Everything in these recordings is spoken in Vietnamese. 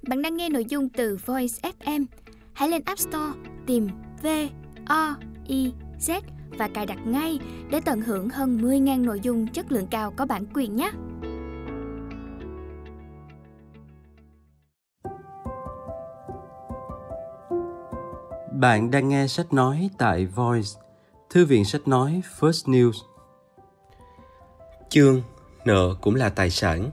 Bạn đang nghe nội dung từ Voice FM. Hãy lên App Store tìm VOIZ và cài đặt ngay để tận hưởng hơn 10.000 nội dung chất lượng cao có bản quyền nhé. Bạn đang nghe sách nói tại Voice, thư viện sách nói First News. Chương Nợ cũng là tài sản.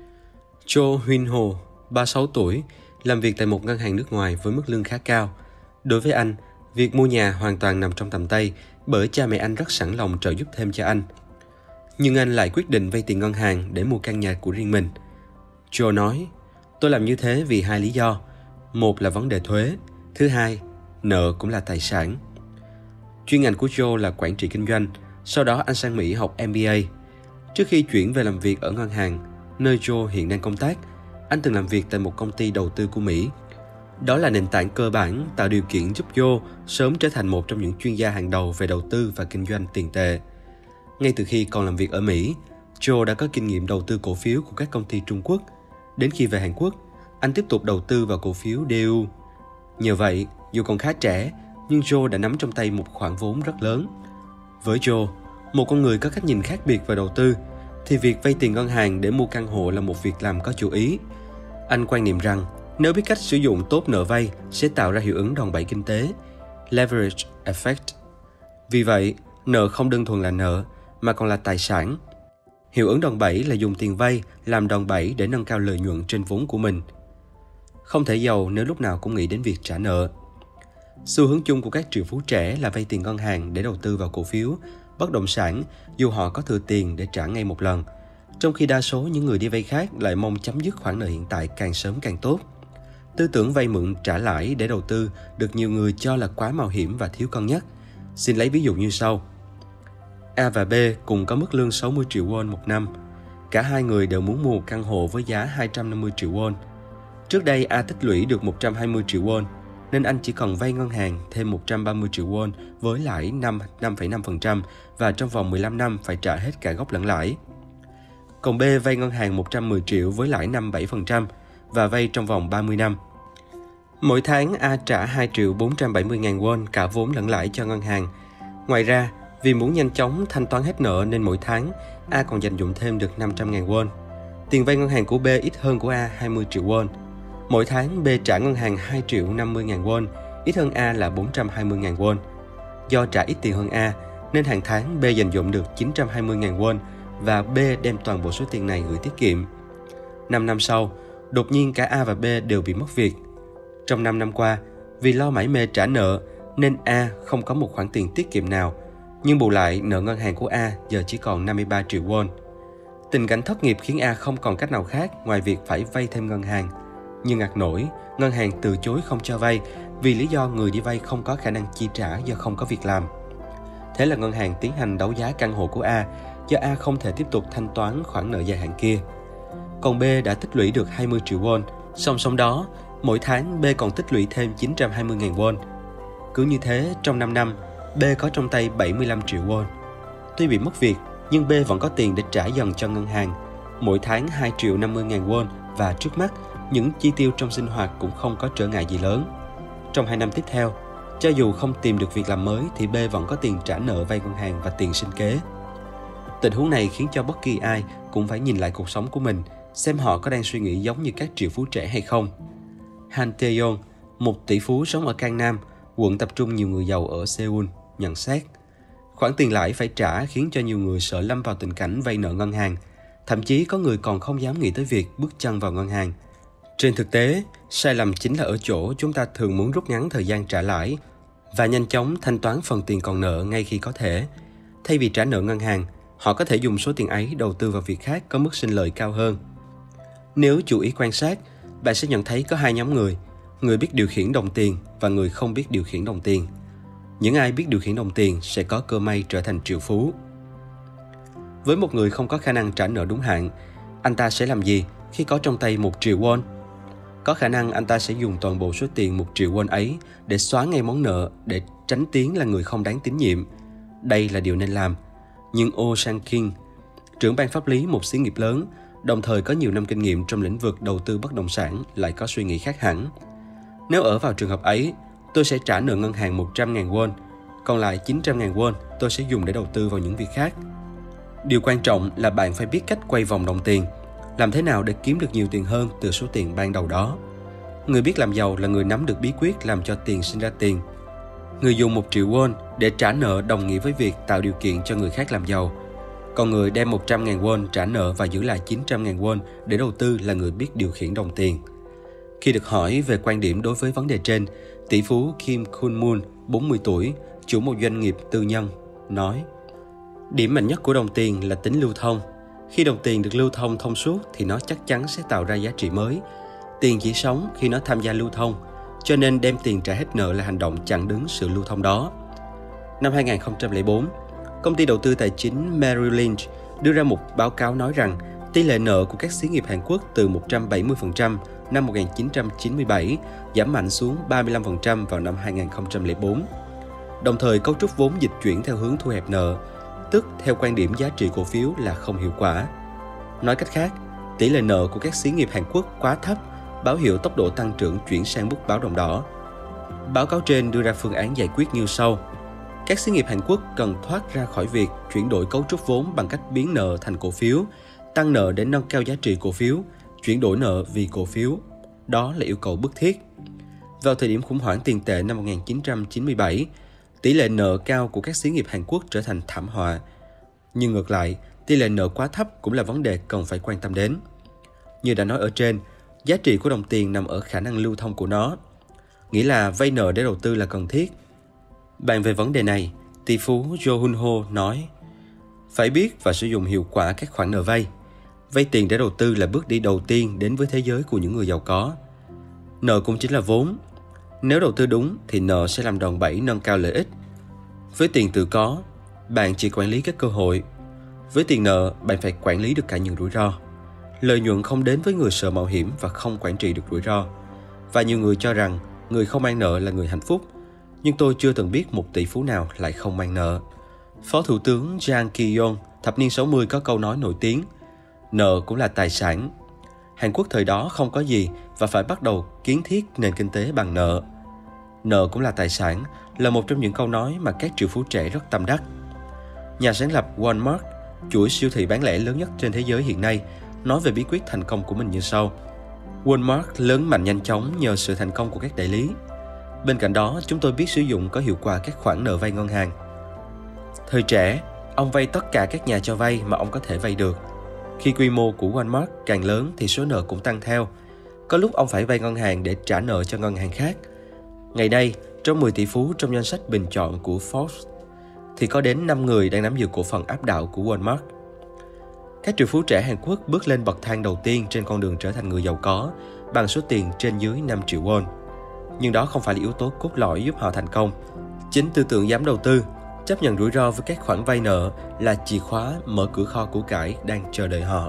Cho Huynh Ho, 36 tuổi, làm việc tại một ngân hàng nước ngoài với mức lương khá cao. Đối với anh, việc mua nhà hoàn toàn nằm trong tầm tay bởi cha mẹ anh rất sẵn lòng trợ giúp thêm cho anh. Nhưng anh lại quyết định vay tiền ngân hàng để mua căn nhà của riêng mình. Joe nói, tôi làm như thế vì hai lý do. Một là vấn đề thuế, thứ hai, nợ cũng là tài sản. Chuyên ngành của Joe là quản trị kinh doanh, sau đó anh sang Mỹ học MBA. Trước khi chuyển về làm việc ở ngân hàng, nơi Joe hiện đang công tác, anh từng làm việc tại một công ty đầu tư của Mỹ. Đó là nền tảng cơ bản tạo điều kiện giúp Joe sớm trở thành một trong những chuyên gia hàng đầu về đầu tư và kinh doanh tiền tệ. Ngay từ khi còn làm việc ở Mỹ, Joe đã có kinh nghiệm đầu tư cổ phiếu của các công ty Trung Quốc. Đến khi về Hàn Quốc, anh tiếp tục đầu tư vào cổ phiếu DU. Nhờ vậy, dù còn khá trẻ, nhưng Joe đã nắm trong tay một khoản vốn rất lớn. Với Joe, một con người có cách nhìn khác biệt về đầu tư, thì việc vay tiền ngân hàng để mua căn hộ là một việc làm có chủ ý. Anh quan niệm rằng, nếu biết cách sử dụng tốt nợ vay sẽ tạo ra hiệu ứng đòn bẩy kinh tế, leverage effect. Vì vậy, nợ không đơn thuần là nợ, mà còn là tài sản. Hiệu ứng đòn bẩy là dùng tiền vay làm đòn bẩy để nâng cao lợi nhuận trên vốn của mình. Không thể giàu nếu lúc nào cũng nghĩ đến việc trả nợ. Xu hướng chung của các triệu phú trẻ là vay tiền ngân hàng để đầu tư vào cổ phiếu, bất động sản dù họ có thừa tiền để trả ngay một lần, trong khi đa số những người đi vay khác lại mong chấm dứt khoản nợ hiện tại càng sớm càng tốt. Tư tưởng vay mượn trả lãi để đầu tư được nhiều người cho là quá mạo hiểm và thiếu cân nhắc. Xin lấy ví dụ như sau. A và B cùng có mức lương 60 triệu won một năm. Cả hai người đều muốn mua một căn hộ với giá 250 triệu won. Trước đây A tích lũy được 120 triệu won, nên anh chỉ cần vay ngân hàng thêm 130 triệu won với lãi 5,5% và trong vòng 15 năm phải trả hết cả gốc lẫn lãi. Còn B vay ngân hàng 110 triệu với lãi 5,7% và vay trong vòng 30 năm. Mỗi tháng A trả 2 triệu 470 ngàn won cả vốn lẫn lãi cho ngân hàng. Ngoài ra, vì muốn nhanh chóng thanh toán hết nợ nên mỗi tháng A còn dành dụm thêm được 500 ngàn won. Tiền vay ngân hàng của B ít hơn của A 20 triệu won. Mỗi tháng B trả ngân hàng 2 triệu 50 ngàn won, ít hơn A là 420 ngàn won. Do trả ít tiền hơn A, nên hàng tháng B dành dụm được 920 ngàn won và B đem toàn bộ số tiền này gửi tiết kiệm. 5 năm sau, đột nhiên cả A và B đều bị mất việc. Trong 5 năm qua, vì lo mải mê trả nợ nên A không có một khoản tiền tiết kiệm nào, nhưng bù lại nợ ngân hàng của A giờ chỉ còn 53 triệu won. Tình cảnh thất nghiệp khiến A không còn cách nào khác ngoài việc phải vay thêm ngân hàng. Nhưng ngặt nổi, ngân hàng từ chối không cho vay vì lý do người đi vay không có khả năng chi trả do không có việc làm. Thế là ngân hàng tiến hành đấu giá căn hộ của A do A không thể tiếp tục thanh toán khoản nợ dài hạn kia. Còn B đã tích lũy được 20 triệu won, song song đó, mỗi tháng B còn tích lũy thêm 920 ngàn won. Cứ như thế, trong 5 năm, B có trong tay 75 triệu won. Tuy bị mất việc, nhưng B vẫn có tiền để trả dần cho ngân hàng, mỗi tháng 2 triệu 50 ngàn won và trước mắt, những chi tiêu trong sinh hoạt cũng không có trở ngại gì lớn. Trong 2 năm tiếp theo, cho dù không tìm được việc làm mới thì B vẫn có tiền trả nợ vay ngân hàng và tiền sinh kế. Tình huống này khiến cho bất kỳ ai cũng phải nhìn lại cuộc sống của mình, xem họ có đang suy nghĩ giống như các triệu phú trẻ hay không. Han Tae-yong, một tỷ phú sống ở Cang Nam, quận tập trung nhiều người giàu ở Seoul, nhận xét khoản tiền lãi phải trả khiến cho nhiều người sợ lâm vào tình cảnh vay nợ ngân hàng. Thậm chí có người còn không dám nghĩ tới việc bước chân vào ngân hàng. Trên thực tế, sai lầm chính là ở chỗ chúng ta thường muốn rút ngắn thời gian trả lãi và nhanh chóng thanh toán phần tiền còn nợ ngay khi có thể. Thay vì trả nợ ngân hàng, họ có thể dùng số tiền ấy đầu tư vào việc khác có mức sinh lợi cao hơn. Nếu chú ý quan sát, bạn sẽ nhận thấy có hai nhóm người biết điều khiển đồng tiền và người không biết điều khiển đồng tiền. Những ai biết điều khiển đồng tiền sẽ có cơ may trở thành triệu phú. Với một người không có khả năng trả nợ đúng hạn, anh ta sẽ làm gì khi có trong tay 1 triệu won? Có khả năng anh ta sẽ dùng toàn bộ số tiền 1 triệu won ấy để xóa ngay món nợ để tránh tiếng là người không đáng tín nhiệm. Đây là điều nên làm. Nhưng Oh Sang-kin, trưởng ban pháp lý một xí nghiệp lớn, đồng thời có nhiều năm kinh nghiệm trong lĩnh vực đầu tư bất động sản lại có suy nghĩ khác hẳn. Nếu ở vào trường hợp ấy, tôi sẽ trả nợ ngân hàng 100.000 won, còn lại 900.000 won tôi sẽ dùng để đầu tư vào những việc khác. Điều quan trọng là bạn phải biết cách quay vòng đồng tiền, làm thế nào để kiếm được nhiều tiền hơn từ số tiền ban đầu đó. Người biết làm giàu là người nắm được bí quyết làm cho tiền sinh ra tiền. Người dùng 1 triệu won để trả nợ đồng nghĩa với việc tạo điều kiện cho người khác làm giàu. Còn người đem 100.000 won trả nợ và giữ lại 900.000 won để đầu tư là người biết điều khiển đồng tiền. Khi được hỏi về quan điểm đối với vấn đề trên, tỷ phú Kim Kun-moon, 40 tuổi, chủ một doanh nghiệp tư nhân, nói: điểm mạnh nhất của đồng tiền là tính lưu thông. Khi đồng tiền được lưu thông thông suốt thì nó chắc chắn sẽ tạo ra giá trị mới. Tiền chỉ sống khi nó tham gia lưu thông, cho nên đem tiền trả hết nợ là hành động chặn đứng sự lưu thông đó. Năm 2004, công ty đầu tư tài chính Merrill Lynch đưa ra một báo cáo nói rằng tỷ lệ nợ của các xí nghiệp Hàn Quốc từ 170% năm 1997 giảm mạnh xuống 35% vào năm 2004. Đồng thời, cấu trúc vốn dịch chuyển theo hướng thu hẹp nợ, tức theo quan điểm giá trị cổ phiếu là không hiệu quả. Nói cách khác, tỷ lệ nợ của các xí nghiệp Hàn Quốc quá thấp, báo hiệu tốc độ tăng trưởng chuyển sang mức báo động đỏ. Báo cáo trên đưa ra phương án giải quyết như sau. Các xí nghiệp Hàn Quốc cần thoát ra khỏi việc chuyển đổi cấu trúc vốn bằng cách biến nợ thành cổ phiếu, tăng nợ để nâng cao giá trị cổ phiếu, chuyển đổi nợ vì cổ phiếu. Đó là yêu cầu bức thiết. Vào thời điểm khủng hoảng tiền tệ năm 1997, tỷ lệ nợ cao của các xí nghiệp Hàn Quốc trở thành thảm họa. Nhưng ngược lại, tỷ lệ nợ quá thấp cũng là vấn đề cần phải quan tâm đến. Như đã nói ở trên, giá trị của đồng tiền nằm ở khả năng lưu thông của nó. Nghĩa là vay nợ để đầu tư là cần thiết. Bàn về vấn đề này, tỷ phú Jo Hun Ho nói: phải biết và sử dụng hiệu quả các khoản nợ vay. Vay tiền để đầu tư là bước đi đầu tiên đến với thế giới của những người giàu có. Nợ cũng chính là vốn. Nếu đầu tư đúng thì nợ sẽ làm đòn bẩy nâng cao lợi ích. Với tiền tự có, bạn chỉ quản lý các cơ hội. Với tiền nợ, bạn phải quản lý được cả những rủi ro. Lợi nhuận không đến với người sợ mạo hiểm và không quản trị được rủi ro. Và nhiều người cho rằng người không mang nợ là người hạnh phúc. Nhưng tôi chưa từng biết một tỷ phú nào lại không mang nợ. Phó Thủ tướng Jang Ki-yong thập niên 60 có câu nói nổi tiếng: nợ cũng là tài sản. Hàn Quốc thời đó không có gì và phải bắt đầu kiến thiết nền kinh tế bằng nợ. Nợ cũng là tài sản là một trong những câu nói mà các triệu phú trẻ rất tâm đắc. Nhà sáng lập Walmart, chuỗi siêu thị bán lẻ lớn nhất trên thế giới hiện nay, nói về bí quyết thành công của mình như sau: Walmart lớn mạnh nhanh chóng nhờ sự thành công của các đại lý. Bên cạnh đó, chúng tôi biết sử dụng có hiệu quả các khoản nợ vay ngân hàng. Thời trẻ, ông vay tất cả các nhà cho vay mà ông có thể vay được. Khi quy mô của Walmart càng lớn thì số nợ cũng tăng theo. Có lúc ông phải vay ngân hàng để trả nợ cho ngân hàng khác. Ngày nay, trong 10 tỷ phú trong danh sách bình chọn của Forbes, thì có đến 5 người đang nắm giữ cổ phần áp đảo của Walmart. Các triệu phú trẻ Hàn Quốc bước lên bậc thang đầu tiên trên con đường trở thành người giàu có bằng số tiền trên dưới 5 triệu won. Nhưng đó không phải là yếu tố cốt lõi giúp họ thành công. Chính tư tưởng dám đầu tư, chấp nhận rủi ro với các khoản vay nợ là chìa khóa mở cửa kho của cải đang chờ đợi họ.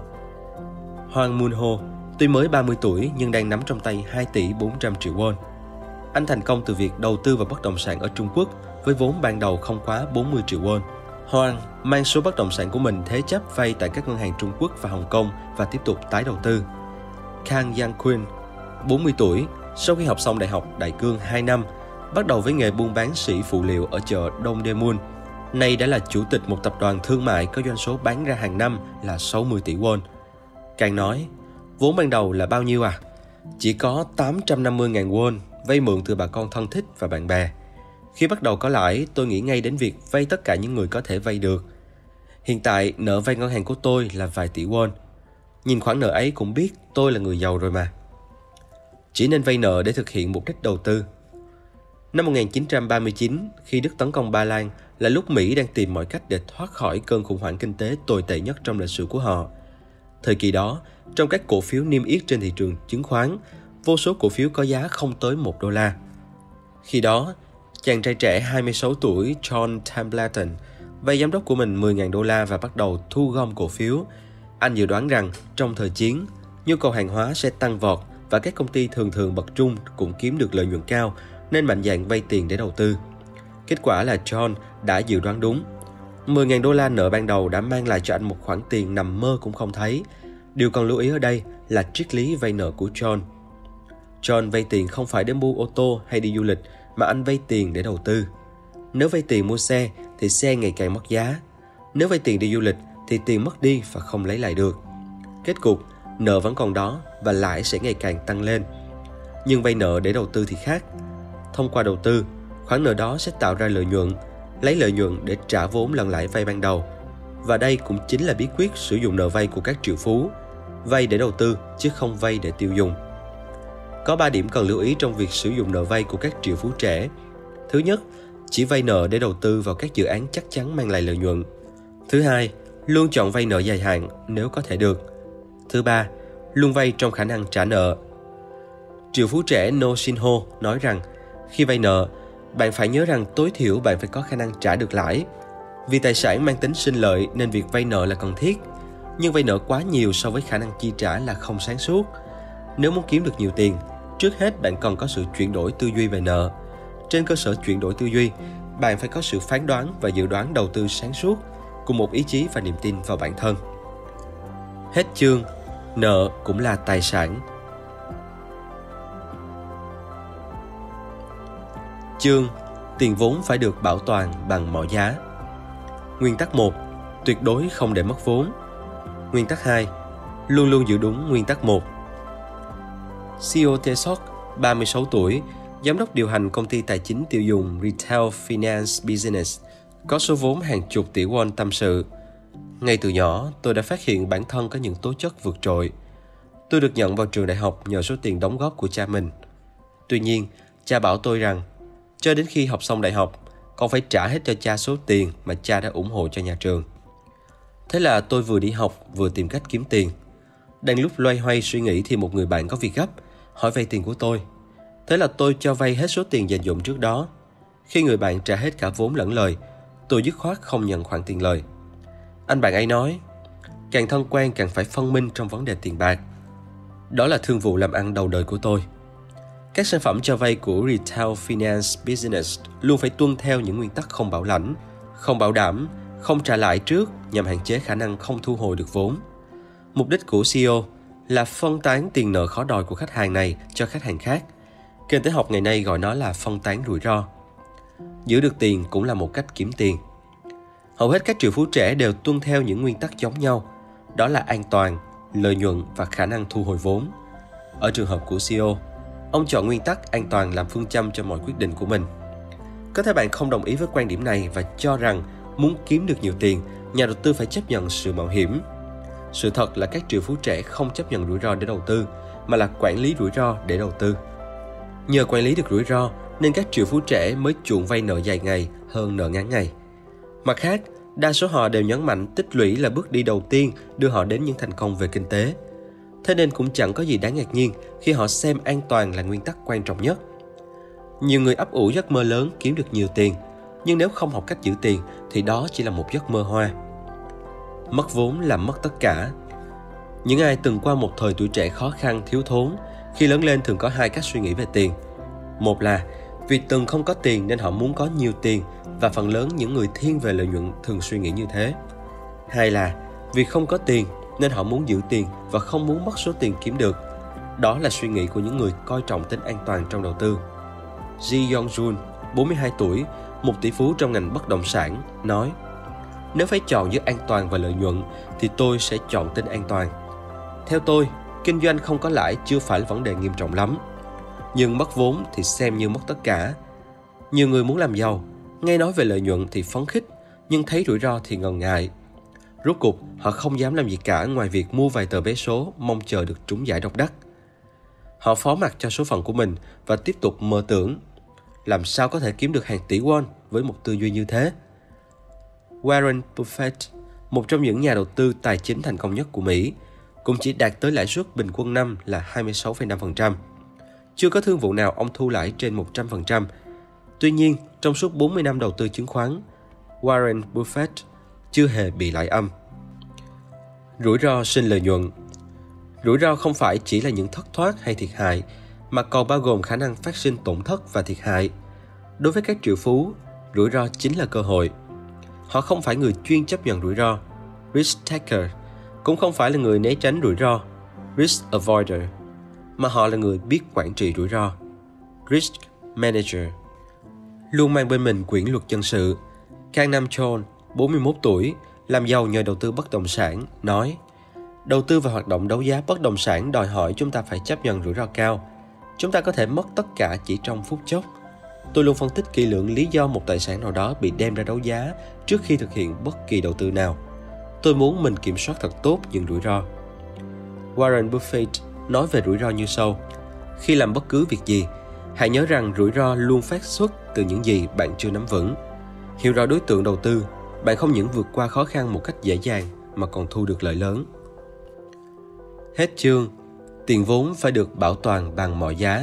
Hwang Moon-ho, tuy mới 30 tuổi nhưng đang nắm trong tay 2 tỷ 400 triệu won. Anh thành công từ việc đầu tư vào bất động sản ở Trung Quốc với vốn ban đầu không quá 40 triệu won. Hwang mang số bất động sản của mình thế chấp vay tại các ngân hàng Trung Quốc và Hồng Kông và tiếp tục tái đầu tư. Kang Yang-kwon, 40 tuổi, sau khi học xong Đại học Đại Cương 2 năm, bắt đầu với nghề buôn bán sỉ phụ liệu ở chợ Dongdaemun. Nay đã là chủ tịch một tập đoàn thương mại có doanh số bán ra hàng năm là 60 tỷ won. Càng nói, vốn ban đầu là bao nhiêu à? Chỉ có 850.000 won, vay mượn từ bà con thân thích và bạn bè. Khi bắt đầu có lãi, tôi nghĩ ngay đến việc vay tất cả những người có thể vay được. Hiện tại, nợ vay ngân hàng của tôi là vài tỷ won. Nhìn khoản nợ ấy cũng biết tôi là người giàu rồi mà. Chỉ nên vay nợ để thực hiện mục đích đầu tư. Năm 1939, khi Đức tấn công Ba Lan, là lúc Mỹ đang tìm mọi cách để thoát khỏi cơn khủng hoảng kinh tế tồi tệ nhất trong lịch sử của họ. Thời kỳ đó, trong các cổ phiếu niêm yết trên thị trường chứng khoán, vô số cổ phiếu có giá không tới $1. Khi đó, chàng trai trẻ 26 tuổi John Templeton vay giám đốc của mình $10.000 và bắt đầu thu gom cổ phiếu. Anh dự đoán rằng trong thời chiến, nhu cầu hàng hóa sẽ tăng vọt và các công ty thường bậc trung cũng kiếm được lợi nhuận cao nên mạnh dạn vay tiền để đầu tư. Kết quả là John đã dự đoán đúng. $10.000 nợ ban đầu đã mang lại cho anh một khoản tiền nằm mơ cũng không thấy. Điều cần lưu ý ở đây là triết lý vay nợ của John. John vay tiền không phải để mua ô tô hay đi du lịch, mà anh vay tiền để đầu tư. Nếu vay tiền mua xe thì xe ngày càng mất giá. Nếu vay tiền đi du lịch thì tiền mất đi và không lấy lại được. Kết cục, nợ vẫn còn đó và lãi sẽ ngày càng tăng lên. Nhưng vay nợ để đầu tư thì khác. Thông qua đầu tư, khoản nợ đó sẽ tạo ra lợi nhuận, lấy lợi nhuận để trả vốn lần lãi vay ban đầu. Và đây cũng chính là bí quyết sử dụng nợ vay của các triệu phú. Vay để đầu tư chứ không vay để tiêu dùng. Có 3 điểm cần lưu ý trong việc sử dụng nợ vay của các triệu phú trẻ. Thứ nhất, chỉ vay nợ để đầu tư vào các dự án chắc chắn mang lại lợi nhuận. Thứ hai, luôn chọn vay nợ dài hạn nếu có thể được. Thứ ba, luôn vay trong khả năng trả nợ. Triệu phú trẻ No Shin-ho nói rằng, khi vay nợ, bạn phải nhớ rằng tối thiểu bạn phải có khả năng trả được lãi. Vì tài sản mang tính sinh lợi nên việc vay nợ là cần thiết. Nhưng vay nợ quá nhiều so với khả năng chi trả là không sáng suốt. Nếu muốn kiếm được nhiều tiền, trước hết bạn cần có sự chuyển đổi tư duy về nợ. Trên cơ sở chuyển đổi tư duy, bạn phải có sự phán đoán và dự đoán đầu tư sáng suốt, cùng một ý chí và niềm tin vào bản thân. Hết chương, nợ cũng là tài sản. Chương, tiền vốn phải được bảo toàn bằng mọi giá. Nguyên tắc 1, tuyệt đối không để mất vốn. Nguyên tắc 2, luôn luôn giữ đúng nguyên tắc 1. CEO Tae Sok, 36 tuổi, giám đốc điều hành công ty tài chính tiêu dùng Retail Finance Business, có số vốn hàng chục tỷ won tâm sự. Ngay từ nhỏ, tôi đã phát hiện bản thân có những tố chất vượt trội. Tôi được nhận vào trường đại học nhờ số tiền đóng góp của cha mình. Tuy nhiên, cha bảo tôi rằng, cho đến khi học xong đại học, con phải trả hết cho cha số tiền mà cha đã ủng hộ cho nhà trường. Thế là tôi vừa đi học vừa tìm cách kiếm tiền. Đang lúc loay hoay suy nghĩ thì một người bạn có việc gấp, hỏi vay tiền của tôi. Thế là tôi cho vay hết số tiền dành dụm trước đó. Khi người bạn trả hết cả vốn lẫn lời, tôi dứt khoát không nhận khoản tiền lời. Anh bạn ấy nói, càng thân quen càng phải phân minh trong vấn đề tiền bạc. Đó là thương vụ làm ăn đầu đời của tôi. Các sản phẩm cho vay của Retail Finance Business luôn phải tuân theo những nguyên tắc không bảo lãnh, không bảo đảm, không trả lãi trước nhằm hạn chế khả năng không thu hồi được vốn. Mục đích của CEO là phân tán tiền nợ khó đòi của khách hàng này cho khách hàng khác. Kinh tế học ngày nay gọi nó là phân tán rủi ro. Giữ được tiền cũng là một cách kiếm tiền. Hầu hết các triệu phú trẻ đều tuân theo những nguyên tắc giống nhau, đó là an toàn, lợi nhuận và khả năng thu hồi vốn. Ở trường hợp của CEO, ông chọn nguyên tắc an toàn làm phương châm cho mọi quyết định của mình. Có thể bạn không đồng ý với quan điểm này và cho rằng muốn kiếm được nhiều tiền, nhà đầu tư phải chấp nhận sự mạo hiểm. Sự thật là các triệu phú trẻ không chấp nhận rủi ro để đầu tư, mà là quản lý rủi ro để đầu tư. Nhờ quản lý được rủi ro nên các triệu phú trẻ mới chuộng vay nợ dài ngày hơn nợ ngắn ngày. Mặt khác, đa số họ đều nhấn mạnh tích lũy là bước đi đầu tiên đưa họ đến những thành công về kinh tế. Thế nên cũng chẳng có gì đáng ngạc nhiên khi họ xem an toàn là nguyên tắc quan trọng nhất. Nhiều người ấp ủ giấc mơ lớn kiếm được nhiều tiền, nhưng nếu không học cách giữ tiền thì đó chỉ là một giấc mơ hoa. Mất vốn là mất tất cả. Những ai từng qua một thời tuổi trẻ khó khăn, thiếu thốn, khi lớn lên thường có hai cách suy nghĩ về tiền. Một là vì từng không có tiền nên họ muốn có nhiều tiền, và phần lớn những người thiên về lợi nhuận thường suy nghĩ như thế. Hai là vì không có tiền nên họ muốn giữ tiền và không muốn mất số tiền kiếm được. Đó là suy nghĩ của những người coi trọng tính an toàn trong đầu tư. Ji Yong-jun, 42 tuổi, một tỷ phú trong ngành bất động sản, nói: Nếu phải chọn giữa an toàn và lợi nhuận thì tôi sẽ chọn tính an toàn. Theo tôi, kinh doanh không có lãi chưa phải là vấn đề nghiêm trọng lắm. Nhưng mất vốn thì xem như mất tất cả. Nhiều người muốn làm giàu, nghe nói về lợi nhuận thì phấn khích, nhưng thấy rủi ro thì ngần ngại. Rốt cuộc, họ không dám làm gì cả ngoài việc mua vài tờ vé số mong chờ được trúng giải độc đắc. Họ phó mặc cho số phận của mình và tiếp tục mơ tưởng. Làm sao có thể kiếm được hàng tỷ won với một tư duy như thế? Warren Buffett, một trong những nhà đầu tư tài chính thành công nhất của Mỹ, cũng chỉ đạt tới lãi suất bình quân năm là 26,5%. Chưa có thương vụ nào ông thu lãi trên 100%. Tuy nhiên, trong suốt 40 năm đầu tư chứng khoán, Warren Buffett chưa hề bị lãi âm. Rủi ro sinh lợi nhuận. Rủi ro không phải chỉ là những thất thoát hay thiệt hại, mà còn bao gồm khả năng phát sinh tổn thất và thiệt hại. Đối với các triệu phú, rủi ro chính là cơ hội. Họ không phải người chuyên chấp nhận rủi ro, risk taker, cũng không phải là người né tránh rủi ro, risk avoider, mà họ là người biết quản trị rủi ro, risk manager. Luôn mang bên mình quyển luật dân sự, Kang Nam Chol, 41 tuổi, làm giàu nhờ đầu tư bất động sản, nói: đầu tư vào hoạt động đấu giá bất động sản đòi hỏi chúng ta phải chấp nhận rủi ro cao. Chúng ta có thể mất tất cả chỉ trong phút chốc. Tôi luôn phân tích kỹ lưỡng lý do một tài sản nào đó bị đem ra đấu giá trước khi thực hiện bất kỳ đầu tư nào. Tôi muốn mình kiểm soát thật tốt những rủi ro. Warren Buffett nói về rủi ro như sau: khi làm bất cứ việc gì, hãy nhớ rằng rủi ro luôn phát xuất từ những gì bạn chưa nắm vững. Hiểu rõ đối tượng đầu tư, bạn không những vượt qua khó khăn một cách dễ dàng mà còn thu được lợi lớn. Hết chương. Tiền vốn phải được bảo toàn bằng mọi giá.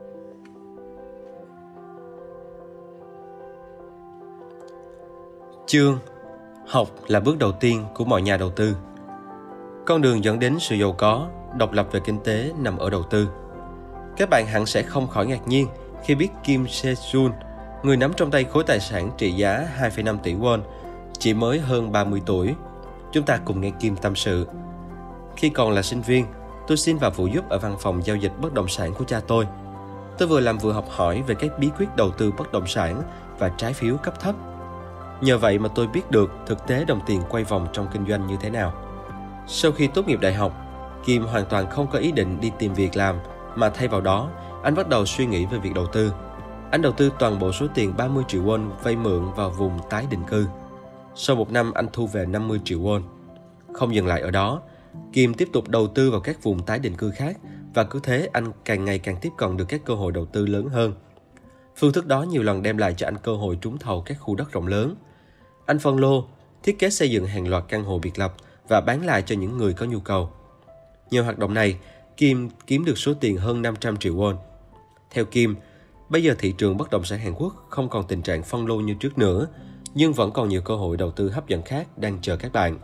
Chương: học là bước đầu tiên của mọi nhà đầu tư. Con đường dẫn đến sự giàu có, độc lập về kinh tế nằm ở đầu tư. Các bạn hẳn sẽ không khỏi ngạc nhiên khi biết Kim Se-jun, người nắm trong tay khối tài sản trị giá 2,5 tỷ won, chỉ mới hơn 30 tuổi. Chúng ta cùng nghe Kim tâm sự. Khi còn là sinh viên, tôi xin vào phụ giúp ở văn phòng giao dịch bất động sản của cha tôi. Tôi vừa làm vừa học hỏi về các bí quyết đầu tư bất động sản và trái phiếu cấp thấp. Nhờ vậy mà tôi biết được thực tế đồng tiền quay vòng trong kinh doanh như thế nào. Sau khi tốt nghiệp đại học, Kim hoàn toàn không có ý định đi tìm việc làm, mà thay vào đó, anh bắt đầu suy nghĩ về việc đầu tư. Anh đầu tư toàn bộ số tiền 30 triệu won vay mượn vào vùng tái định cư. Sau một năm, anh thu về 50 triệu won. Không dừng lại ở đó, Kim tiếp tục đầu tư vào các vùng tái định cư khác, và cứ thế anh càng ngày càng tiếp cận được các cơ hội đầu tư lớn hơn. Phương thức đó nhiều lần đem lại cho anh cơ hội trúng thầu các khu đất rộng lớn. Anh phân lô, thiết kế xây dựng hàng loạt căn hộ biệt lập và bán lại cho những người có nhu cầu. Nhờ hoạt động này, Kim kiếm được số tiền hơn 500 triệu won. Theo Kim, bây giờ thị trường bất động sản Hàn Quốc không còn tình trạng phân lô như trước nữa, nhưng vẫn còn nhiều cơ hội đầu tư hấp dẫn khác đang chờ các bạn.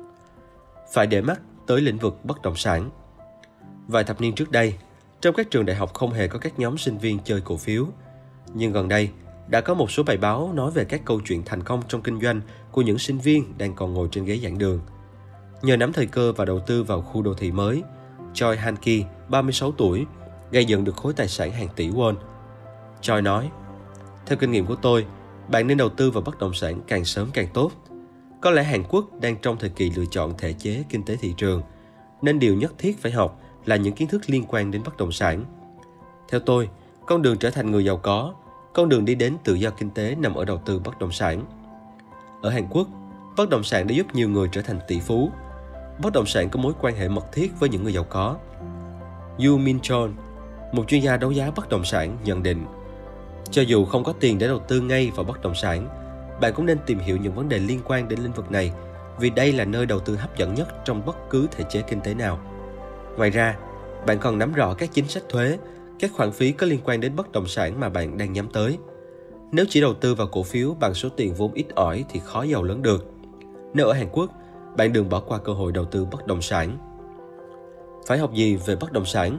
Phải để mắt tới lĩnh vực bất động sản. Vài thập niên trước đây, trong các trường đại học không hề có các nhóm sinh viên chơi cổ phiếu. Nhưng gần đây, đã có một số bài báo nói về các câu chuyện thành công trong kinh doanh của những sinh viên đang còn ngồi trên ghế giảng đường. Nhờ nắm thời cơ và đầu tư vào khu đô thị mới, Choi Han-ki, 36 tuổi, gây dựng được khối tài sản hàng tỷ won. Choi nói: theo kinh nghiệm của tôi, bạn nên đầu tư vào bất động sản càng sớm càng tốt. Có lẽ Hàn Quốc đang trong thời kỳ lựa chọn thể chế kinh tế thị trường, nên điều nhất thiết phải học là những kiến thức liên quan đến bất động sản. Theo tôi, con đường trở thành người giàu có, con đường đi đến tự do kinh tế nằm ở đầu tư bất động sản. Ở Hàn Quốc, bất động sản đã giúp nhiều người trở thành tỷ phú. Bất động sản có mối quan hệ mật thiết với những người giàu có. Yoo Min-chol, một chuyên gia đấu giá bất động sản, nhận định: cho dù không có tiền để đầu tư ngay vào bất động sản, bạn cũng nên tìm hiểu những vấn đề liên quan đến lĩnh vực này, vì đây là nơi đầu tư hấp dẫn nhất trong bất cứ thể chế kinh tế nào. Ngoài ra, bạn còn nắm rõ các chính sách thuế, các khoản phí có liên quan đến bất động sản mà bạn đang nhắm tới. Nếu chỉ đầu tư vào cổ phiếu bằng số tiền vốn ít ỏi thì khó giàu lớn được. Nếu ở Hàn Quốc, bạn đừng bỏ qua cơ hội đầu tư bất động sản. Phải học gì về bất động sản?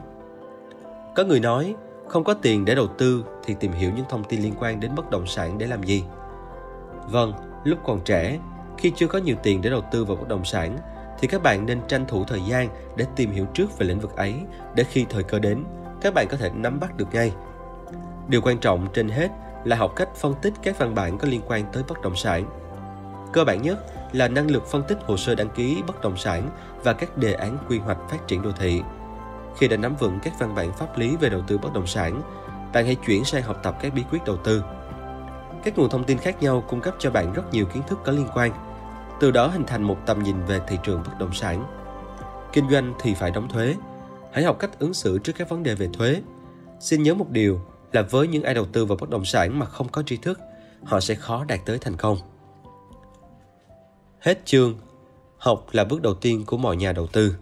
Có người nói, không có tiền để đầu tư thì tìm hiểu những thông tin liên quan đến bất động sản để làm gì? Vâng, lúc còn trẻ, khi chưa có nhiều tiền để đầu tư vào bất động sản, thì các bạn nên tranh thủ thời gian để tìm hiểu trước về lĩnh vực ấy, để khi thời cơ đến, các bạn có thể nắm bắt được ngay. Điều quan trọng trên hết là học cách phân tích các văn bản có liên quan tới bất động sản. Cơ bản nhất là năng lực phân tích hồ sơ đăng ký bất động sản và các đề án quy hoạch phát triển đô thị. Khi đã nắm vững các văn bản pháp lý về đầu tư bất động sản, bạn hãy chuyển sang học tập các bí quyết đầu tư. Các nguồn thông tin khác nhau cung cấp cho bạn rất nhiều kiến thức có liên quan, từ đó hình thành một tầm nhìn về thị trường bất động sản. Kinh doanh thì phải đóng thuế. Hãy học cách ứng xử trước các vấn đề về thuế. Xin nhớ một điều là với những ai đầu tư vào bất động sản mà không có tri thức, họ sẽ khó đạt tới thành công. Hết chương. Học là bước đầu tiên của mọi nhà đầu tư.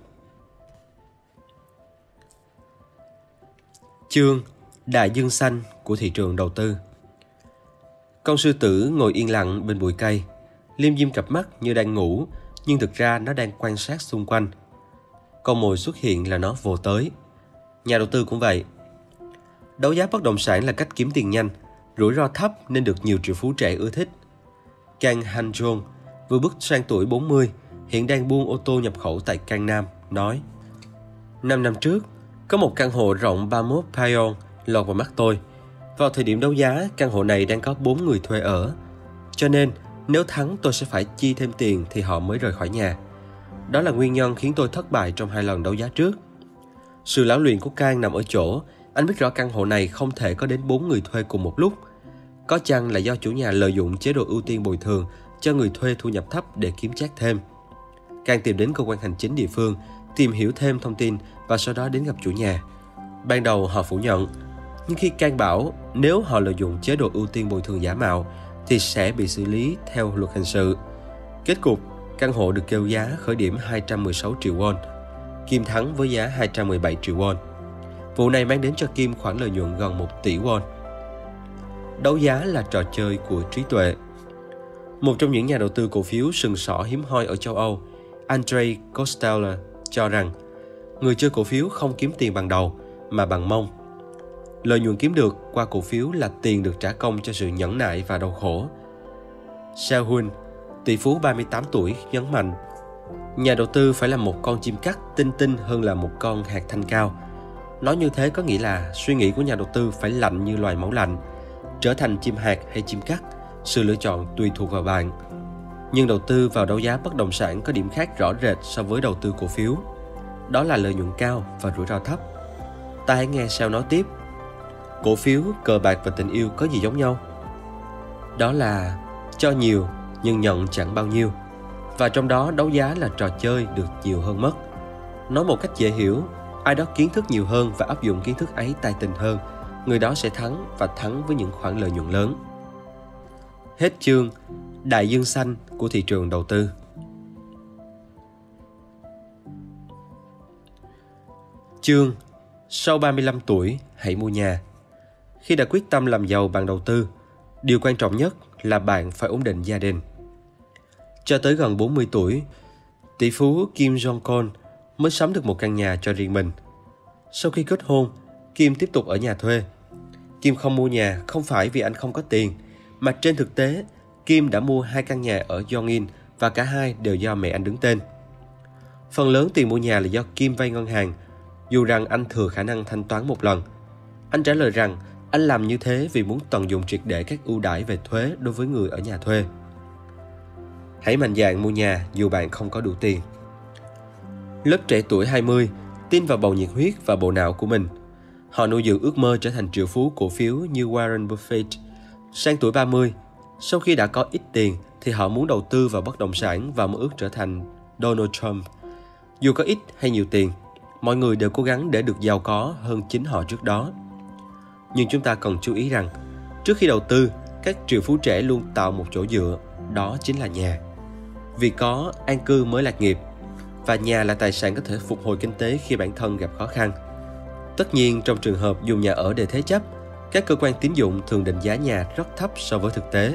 Chương: Đại dương xanh của thị trường đầu tư. Con sư tử ngồi yên lặng bên bụi cây, liêm diêm cặp mắt như đang ngủ, nhưng thực ra nó đang quan sát xung quanh. Con mồi xuất hiện là nó vồ tới. Nhà đầu tư cũng vậy. Đấu giá bất động sản là cách kiếm tiền nhanh, rủi ro thấp nên được nhiều triệu phú trẻ ưa thích. Kang Han-jong vừa bước sang tuổi 40, hiện đang buôn ô tô nhập khẩu tại Cang Nam, nói: 5 năm trước, có một căn hộ rộng 31 Payon lọt vào mắt tôi. Vào thời điểm đấu giá, căn hộ này đang có 4 người thuê ở. Cho nên, nếu thắng tôi sẽ phải chi thêm tiền thì họ mới rời khỏi nhà. Đó là nguyên nhân khiến tôi thất bại trong 2 lần đấu giá trước. Sự lão luyện của Cang nằm ở chỗ, anh biết rõ căn hộ này không thể có đến 4 người thuê cùng một lúc. Có chăng là do chủ nhà lợi dụng chế độ ưu tiên bồi thường cho người thuê thu nhập thấp để kiếm trác thêm. Cang tìm đến cơ quan hành chính địa phương, tìm hiểu thêm thông tin và sau đó đến gặp chủ nhà. Ban đầu họ phủ nhận, nhưng khi Cang bảo nếu họ lợi dụng chế độ ưu tiên bồi thường giả mạo thì sẽ bị xử lý theo luật hình sự. Kết cục, căn hộ được kêu giá khởi điểm 216 triệu won. Kim thắng với giá 217 triệu won. Vụ này mang đến cho Kim khoản lợi nhuận gần 1 tỷ won. Đấu giá là trò chơi của trí tuệ. Một trong những nhà đầu tư cổ phiếu sừng sỏ hiếm hoi ở châu Âu, Andrei Kosteller, cho rằng người chơi cổ phiếu không kiếm tiền bằng đầu mà bằng mông. Lợi nhuận kiếm được qua cổ phiếu là tiền được trả công cho sự nhẫn nại và đau khổ. Seo-hun, tỷ phú 38 tuổi, nhấn mạnh nhà đầu tư phải là một con chim cắt tinh tinh hơn là một con hạt thanh cao. Nói như thế có nghĩa là suy nghĩ của nhà đầu tư phải lạnh như loài máu lạnh. Trở thành chim hạt hay chim cắt, sự lựa chọn tùy thuộc vào bạn. Nhưng đầu tư vào đấu giá bất động sản có điểm khác rõ rệt so với đầu tư cổ phiếu. Đó là lợi nhuận cao và rủi ro thấp. Ta hãy nghe Seo nói tiếp. Cổ phiếu, cờ bạc và tình yêu có gì giống nhau? Đó là cho nhiều nhưng nhận chẳng bao nhiêu. Và trong đó đấu giá là trò chơi được nhiều hơn mất. Nói một cách dễ hiểu, ai đó kiến thức nhiều hơn và áp dụng kiến thức ấy tài tình hơn, người đó sẽ thắng và thắng với những khoản lợi nhuận lớn. Hết chương Đại dương xanh của thị trường đầu tư. Chương Sau 35 tuổi, hãy mua nhà. Khi đã quyết tâm làm giàu bằng đầu tư, điều quan trọng nhất là bạn phải ổn định gia đình. Cho tới gần 40 tuổi, tỷ phú Kim Jong-un mới sắm được một căn nhà cho riêng mình. Sau khi kết hôn, Kim tiếp tục ở nhà thuê. Kim không mua nhà không phải vì anh không có tiền, mà trên thực tế, Kim đã mua 2 căn nhà ở Yongin và cả hai đều do mẹ anh đứng tên. Phần lớn tiền mua nhà là do Kim vay ngân hàng, dù rằng anh thừa khả năng thanh toán một lần. Anh trả lời rằng anh làm như thế vì muốn tận dụng triệt để các ưu đãi về thuế đối với người ở nhà thuê. Hãy mạnh dạn mua nhà dù bạn không có đủ tiền. Lớp trẻ tuổi 20 tin vào bầu nhiệt huyết và bộ não của mình. Họ nuôi dưỡng ước mơ trở thành triệu phú cổ phiếu như Warren Buffett. Sang tuổi 30, sau khi đã có ít tiền thì họ muốn đầu tư vào bất động sản và mơ ước trở thành Donald Trump. Dù có ít hay nhiều tiền, mọi người đều cố gắng để được giàu có hơn chính họ trước đó. Nhưng chúng ta cần chú ý rằng, trước khi đầu tư, các triệu phú trẻ luôn tạo một chỗ dựa, đó chính là nhà. Vì có an cư mới lạc nghiệp, và nhà là tài sản có thể phục hồi kinh tế khi bản thân gặp khó khăn. Tất nhiên, trong trường hợp dùng nhà ở để thế chấp, các cơ quan tín dụng thường định giá nhà rất thấp so với thực tế.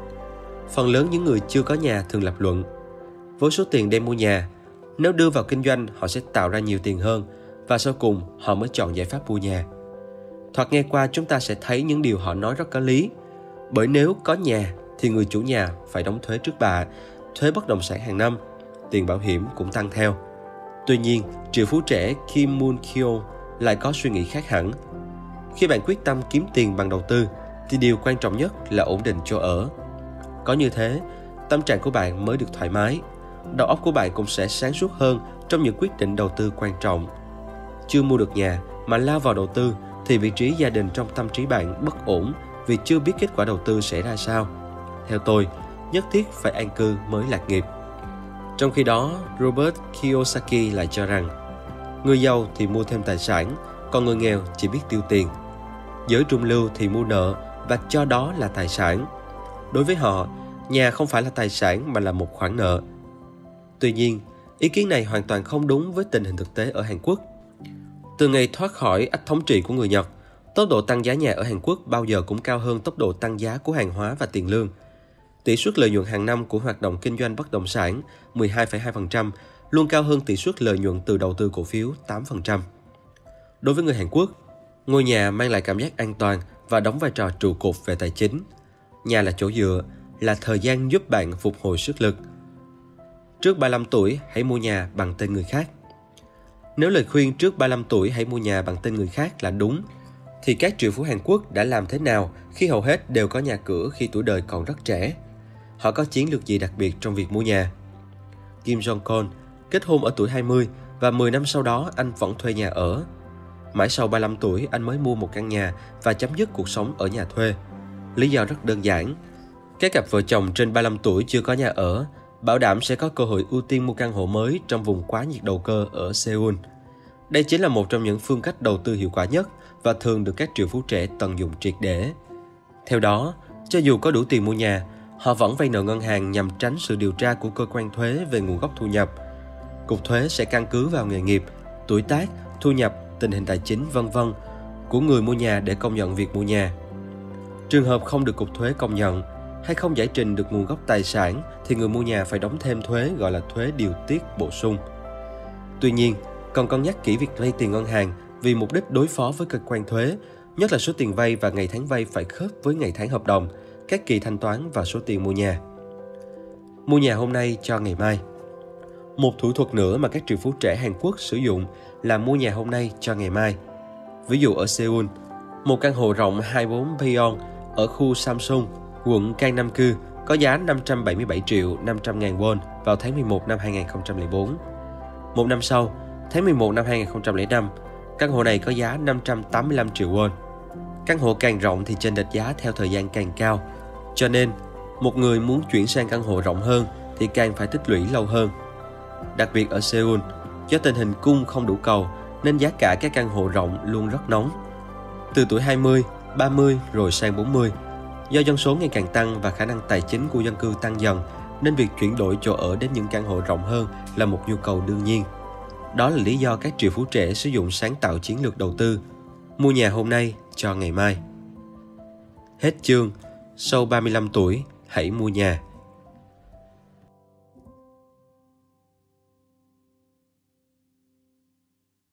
Phần lớn những người chưa có nhà thường lập luận, với số tiền đem mua nhà, nếu đưa vào kinh doanh họ sẽ tạo ra nhiều tiền hơn, và sau cùng họ mới chọn giải pháp mua nhà. Thoạt nghe qua chúng ta sẽ thấy những điều họ nói rất có lý, bởi nếu có nhà thì người chủ nhà phải đóng thuế trước bạ, thuế bất động sản hàng năm, tiền bảo hiểm cũng tăng theo. Tuy nhiên, triệu phú trẻ Kim Moon-kyo lại có suy nghĩ khác hẳn. Khi bạn quyết tâm kiếm tiền bằng đầu tư, thì điều quan trọng nhất là ổn định chỗ ở. Có như thế, tâm trạng của bạn mới được thoải mái. Đầu óc của bạn cũng sẽ sáng suốt hơn trong những quyết định đầu tư quan trọng. Chưa mua được nhà mà lao vào đầu tư thì vị trí gia đình trong tâm trí bạn bất ổn vì chưa biết kết quả đầu tư sẽ ra sao. Theo tôi, nhất thiết phải an cư mới lạc nghiệp. Trong khi đó, Robert Kiyosaki lại cho rằng người giàu thì mua thêm tài sản, còn người nghèo chỉ biết tiêu tiền. Giới trung lưu thì mua nợ và cho đó là tài sản. Đối với họ, nhà không phải là tài sản mà là một khoản nợ. Tuy nhiên, ý kiến này hoàn toàn không đúng với tình hình thực tế ở Hàn Quốc. Từ ngày thoát khỏi ách thống trị của người Nhật, tốc độ tăng giá nhà ở Hàn Quốc bao giờ cũng cao hơn tốc độ tăng giá của hàng hóa và tiền lương. Tỷ suất lợi nhuận hàng năm của hoạt động kinh doanh bất động sản 12,2% luôn cao hơn tỷ suất lợi nhuận từ đầu tư cổ phiếu 8%. Đối với người Hàn Quốc, ngôi nhà mang lại cảm giác an toàn và đóng vai trò trụ cột về tài chính. Nhà là chỗ dựa, là thời gian giúp bạn phục hồi sức lực. trước 35 tuổi hãy mua nhà bằng tên người khác. Nếu lời khuyên trước 35 tuổi hãy mua nhà bằng tên người khác là đúng, thì các triệu phú Hàn Quốc đã làm thế nào khi hầu hết đều có nhà cửa khi tuổi đời còn rất trẻ? Họ có chiến lược gì đặc biệt trong việc mua nhà? Kim Jong-un kết hôn ở tuổi 20 và 10 năm sau đó anh vẫn thuê nhà ở. Mãi sau 35 tuổi anh mới mua một căn nhà và chấm dứt cuộc sống ở nhà thuê. Lý do rất đơn giản. Các cặp vợ chồng trên 35 tuổi chưa có nhà ở, bảo đảm sẽ có cơ hội ưu tiên mua căn hộ mới trong vùng quá nhiệt đầu cơ ở Seoul. Đây chính là một trong những phương cách đầu tư hiệu quả nhất và thường được các triệu phú trẻ tận dụng triệt để. Theo đó, cho dù có đủ tiền mua nhà, họ vẫn vay nợ ngân hàng nhằm tránh sự điều tra của cơ quan thuế về nguồn gốc thu nhập. Cục thuế sẽ căn cứ vào nghề nghiệp, tuổi tác, thu nhập, tình hình tài chính, v.v. của người mua nhà để công nhận việc mua nhà. Trường hợp không được cục thuế công nhận hay không giải trình được nguồn gốc tài sản thì người mua nhà phải đóng thêm thuế gọi là thuế điều tiết bổ sung. Tuy nhiên, cần cân nhắc kỹ việc vay tiền ngân hàng vì mục đích đối phó với cơ quan thuế, nhất là số tiền vay và ngày tháng vay phải khớp với ngày tháng hợp đồng, các kỳ thanh toán và số tiền mua nhà. Mua nhà hôm nay cho ngày mai. Một thủ thuật nữa mà các triệu phú trẻ Hàn Quốc sử dụng là mua nhà hôm nay cho ngày mai. Ví dụ ở Seoul, một căn hộ rộng 24 Pyeong ở khu Samsung, quận Gangnam-gu có giá 577 triệu 500 ngàn won vào tháng 11 năm 2004. Một năm sau, tháng 11 năm 2005, căn hộ này có giá 585 triệu won. Căn hộ càng rộng thì chênh lệch giá theo thời gian càng cao, cho nên một người muốn chuyển sang căn hộ rộng hơn thì càng phải tích lũy lâu hơn. Đặc biệt ở Seoul, do tình hình cung không đủ cầu nên giá cả các căn hộ rộng luôn rất nóng. Từ tuổi 20, 30 rồi sang 40, do dân số ngày càng tăng và khả năng tài chính của dân cư tăng dần nên việc chuyển đổi chỗ ở đến những căn hộ rộng hơn là một nhu cầu đương nhiên. Đó là lý do các triệu phú trẻ sử dụng sáng tạo chiến lược đầu tư, mua nhà hôm nay cho ngày mai. Hết chương, sau 35 tuổi hãy mua nhà.